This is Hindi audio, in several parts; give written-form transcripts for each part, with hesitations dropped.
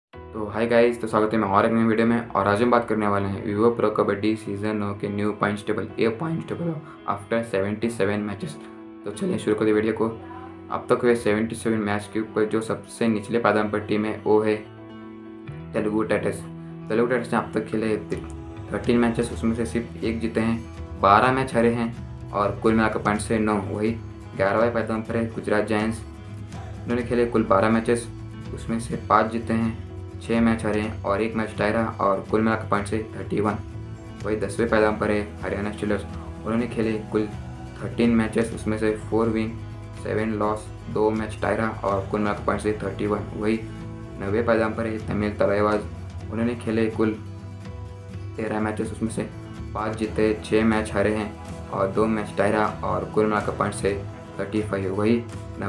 तो हाय गाइस, तो स्वागत है मैं और एक नई वीडियो में। और आज हम बात करने वाले हैं विवो प्रो कबड्डी सीजन 9 के new points table after 77 matches. तो चलिए शुरू करते वीडियो को। अब तक हुए 77 मैच के ऊपर जो सबसे निचले पायदान पर टीम है वो है तेलुगु टाइटंस। तेलुगु टाइटंस ने अब तक खेले 13 मैचेस, उसमें से सिर्फ एक जीते हैं, 12 मैच हारे हैं और कुल मिलाकर पॉइंट से 9। वही 11वें पायदान पर है गुजरात जायंट्स। उन्होंने खेले कुल 12 मैचेस, उसमें से 5 जीते हैं, 6 मैच हारे हैं और 1 मैच टाई रहा और कुल मिलाकर पॉइंट से 31। वही 10वें पायदान पर है हरियाणा स्टीलर्स। उन्होंने खेले कुल 13 मैचेस, उसमें से 4 विन 7 लॉस, 2 मैच टाई रहा और कुल मिलाकर पॉइंट से 31। वही 9वें पायदान पर है तमिल तलवार। उन्होंने खेले कुल 13 मैचेस, उसमें से 5 जीते, 6 मैच हारे हैं और 2 मैच टाई रहा और कुल मिलाकर पॉइंट से 35। वही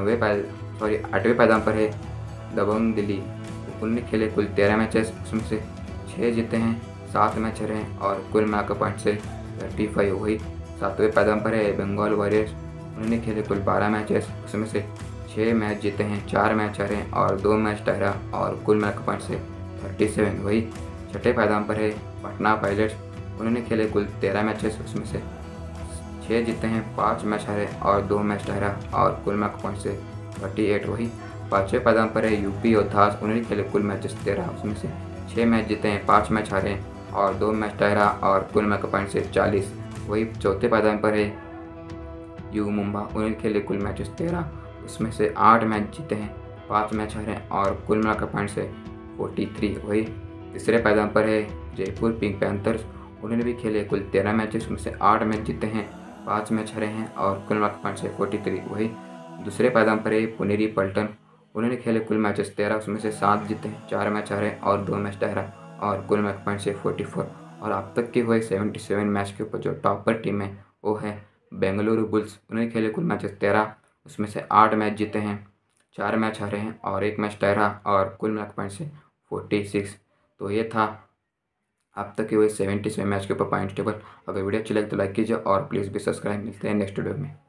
8वें पायदान पर है दबंग दिल्ली। उन्होंने खेले कुल 13 मैचेस, उसमें से 6 जीते हैं, 7 मैच हारे हैं और कुल मिलाकर पॉइंट से 35। वही 7वें पायदान पर है बंगाल वॉरियर्स। उन्होंने खेले कुल 12 मैचेस, उसमें से 6 मैच जीते हैं, 4 मैच हारे हैं और 2 मैच टाई रहा और कुल मिलाकर पॉइंट से 37। वही 6ठे पायदान पर है पटना पायलट्स। उन्होंने खेले कुल 13 मैचेस, उसमें से 6 जीते हैं, 5 मैच हारे और 2 मैच टाई रहा और कुल मिलाकर पॉइंट से 38। वही 5वें पायदान पर है यूपी योद्धास। उन्होंने खेले कुल मैचेस 13, उसमें से 6 मैच जीते हैं, 5 मैच हारे हैं और 2 मैच टाई रहा और कुल मिलाकर पॉइंट से 40। वही 4थे पायदान पर है यू मुंबा। उन्होंने खेले कुल मैचेस 13, उसमें से 8 मैच जीते हैं, 5 मैच हारे हैं और कुल मिलाकर पॉइंट से 43। वही 3रे पायदान पर है जयपुर पिंक पैंथर्स। उन्होंने भी खेले कुल 13 मैचेस, उसमें से 8 मैच जीते हैं, 5 मैच हारे हैं और कुल मिलाकर पॉइंट से 43। वही 2रे पायदान पर है पुनेरी पल्टन। उन्होंने खेले कुल मैचेस 13, उसमें से 7 जीते हैं, 4 मैच हारे और 2 मैच टाई रहा और कुल मिलाकर पॉइंट से 44। और अब तक के हुए 77 मैच के ऊपर जो टॉपर टीम है वो है बेंगलुरु बुल्स। उन्होंने खेले कुल मैचेस 13, उसमें से 8 मैच जीते हैं, 4 मैच हारे हैं और 1 मैच टाई रहा और कुल मिलाकर पॉइंट से 46। तो ये था अब तक के हुए 77 मैच के ऊपर पॉइंट टेबल। अगर वीडियो अच्छी लगे तो लाइक कीजिए और प्लीज़ भी सब्सक्राइब। मिलते हैं नेक्स्ट वीडियो में।